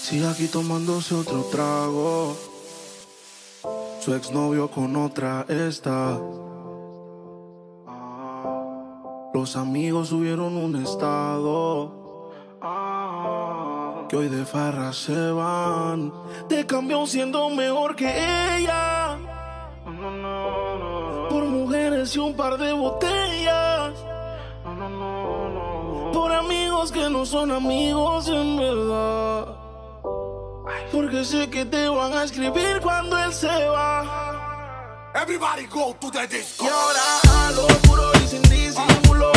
Sigue aquí tomándose otro trago. Su exnovio con otra está. Los amigos subieron un estado que hoy de farra se van. Te cambió siendo mejor que ella por mujeres y un par de botellas. Por amigos que no son amigos en verdad. Porque sé que te van a escribir cuando él se va. Everybody go to the disco. Y ahora a lo puro y sin disimulo.